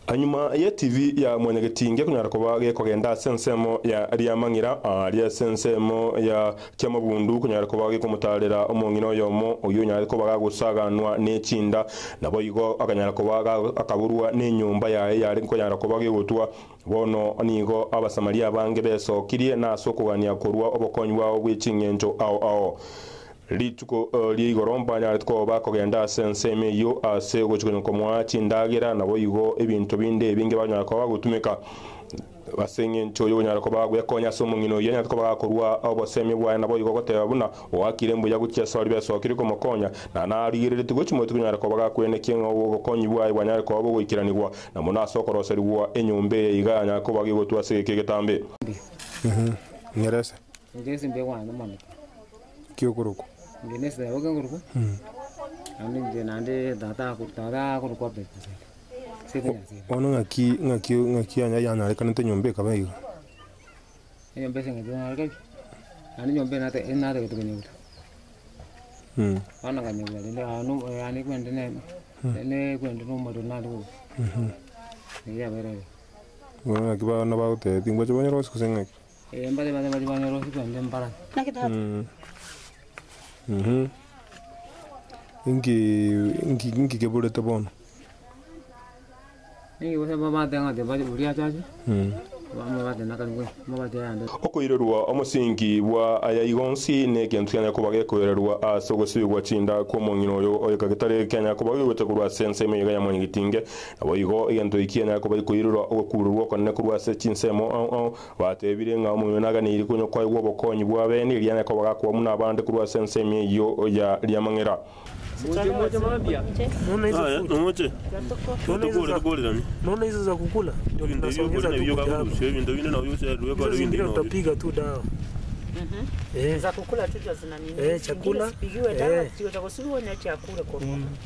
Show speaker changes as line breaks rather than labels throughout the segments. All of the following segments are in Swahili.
Anyuma ya TV ya mwenyegetinge kunyara kuba gekogenda sensemo ya riamangira ria sensemo ya kyamabundu kunyara kuba kumutalera omongino yomo uyu nyara kuba gusaganwa n'echinda nabo yigo akanyara kuba akaburwa n'enyumba yaye yari kunyara kuba gutwa bono nigo abasamaria bange besokirie naso kugania kurwa obokonywa obwichingenjo ao lituko ligoromba nyatko bakogenda senseme yo ase gochiko komwa chindagira nabo yigo ebintu binde binge banyako bagutumika basenge nchoyo nyarako bagwe konya somo ngino yanyatko bakorwa oboseme bwa nabo yigo goteba buna wakire mbuya gutya sori besokiri ko mokonya na narigirire tugochimo tunyarako bagakwene kingo gokonyi bwa banyarako abo goikiranirwa na munaso koroserwa enyombe iganya ko bagigotwa seke getambe nyerese
ngeze mbe wana mama
kyokuruko
ngenese oga nguruko andi nande data kuruko be
ono ngaki anya yana reka nte nyombe kabayiga
nyombe senga dona reka ani nyombe nate kutunyuta ana kanyuta ndio anu ani kwende ne kwende no modo nado ya berere
wana kiba na baute tingwa chobanya rosi kusenga
mbale banya rosi kwende mbara nakita
inki kebulete bono
wose mabati ngate bali buria chaje mabati nakanwe mabati yande
okoirerwa omusingi bwa ayayigonsi ne kentu kyanya kubage koirerwa asogosibwa chinda ko mongino oyo kagitare kyanya kubage gutekurwa sense me ya mwanyigitinge abo yigo igento ikyanya kubage koirerwa okuburwa konne kurwa se chinsemo batebire nga omuntu naganiri kunyo kwa igwo bokonyi bwa bene lyanya kubaga kwa muna abande kurwa sense me yo ya lyamangera
Naona hizo za kukula ndio tunasongeza ndio tutapiga tu dawa.
Za kukula tu zina nini?
Chakula.
Pigiwe dawa sio cha kusiwa na chakula kwa.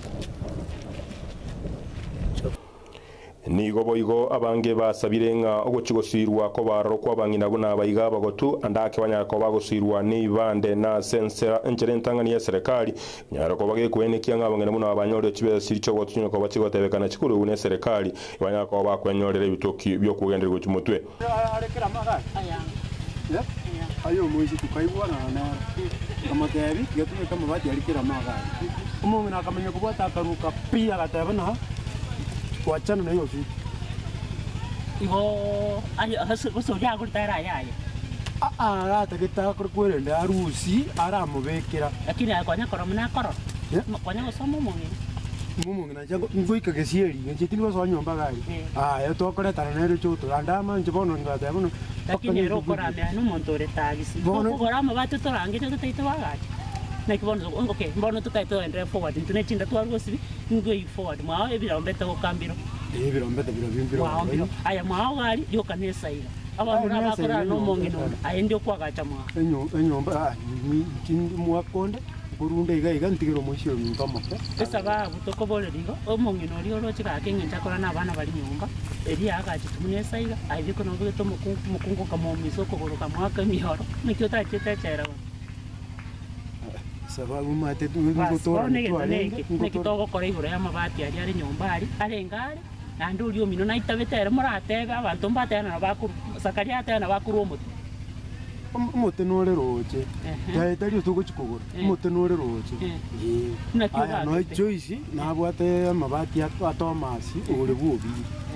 Nigo boigo abange basabirenga ogochigosirwa ko barro kwa bangina buna bayiga bagotu andake banyako bagosirwa ni bande na sensera encherentangani ya serikali nyara ko bage kwenekia ngabangina buna abanyore chibe siricho gotunyo ko bachigotebekana chikuru une serikali banyako bakwenyorera ibitoki byo kugenderwa chumutwe
arekera magari ayo moizi tukaibwa na kama gari yatumwe kama bati alikira magari umuntu akamenya kubata akaruka pia gatabana wachana na hiyo vitu
ibo ayo hasoja gutara yaye
atakita kwenda harusi aramubekera
lakini akonya kora muna kora konya gusoma
mumungi na jango ngoika gesieri ngetini baso nyomba gari yatokora taranero choto andama njibono ngata bono
lakini rokora me anu montore tagisi gora mabate torange tutaito bagaje nakibono okay mbono tutaito endre forward tunechinda twarugosibi ngoi forward mwa ebirombeta gukambiro
ebirombeta biro
aya mwa gari yo kanesa ira abantu abakora no mongino ayendio kwagacha mwa
enyomba kindi mwakonde burunde iga ntigiro mushyo nyumba
esa ba butokobole rigo omongino rio rochika kengenja kora na bana bali nyumba eri agachi tumunesa ira aibiko no bweto mukungu kama misoko goroka mwaka mihoro nikyo tacheta chaira
sababu mate tu ngutora
nekitogo kora igura ya mabati ari nyumba ari ngari na nduri omino na itabetera muratebe abantu mbatena na bakuru sakaria atena bakuru omuti
umuti nore roche taitari tugochikogora umuti nore roche aya no choice nabwate mabati ya Thomas uri bubi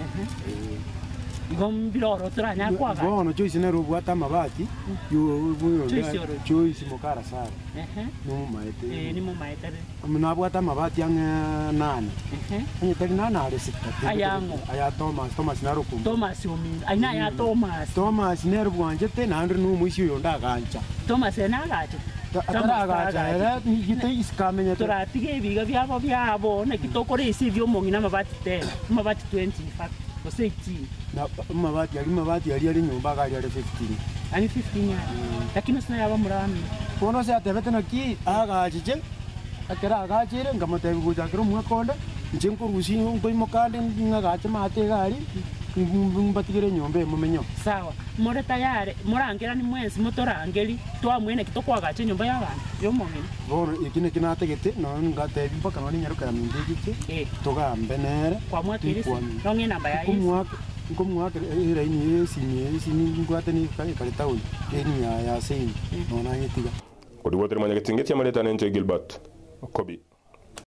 gombiro turanya kwaga
bono choice ne robwata mabati yo buyo choice mokara sara no maete
ni mo maete
nabwata mabati yang 8 ni tari nana ale sikata aya Thomas na rukum
Thomas omi aina ya Thomas
ne robwanje te na ndru no mushi yo ndagancha
Thomas na gacha
ataraga era yite iskamenya
turatige biga byabo ne kitokore isi byo mongina mabati 10 mabati 20 fact oseti
na mabati yari nyumba gari yari 15
ani 15 ya lakini sina yaba murami
kono se atebete na ki agajije akera agajire ngamote buja kero mwakonda njenko rusi ngo imokande ngagache mate gari mbatigire nyomba mumenyo
sawa more tayari murangira ni mwensi mutorangeri twamwene kitokwagacha nyumba y'abantu y'omong'ina
bono ikine kinategete no ngatebi mpaka no nyaruka ya mindiki tugambe nere
kwamwakirisi nong'e namba ya Yesu
kumwaka iraini yesini ngwate ni kale tauni eni ya sini nona yetiga
Odiwotere mwenye kitingetia maleta nente Gilbert kobi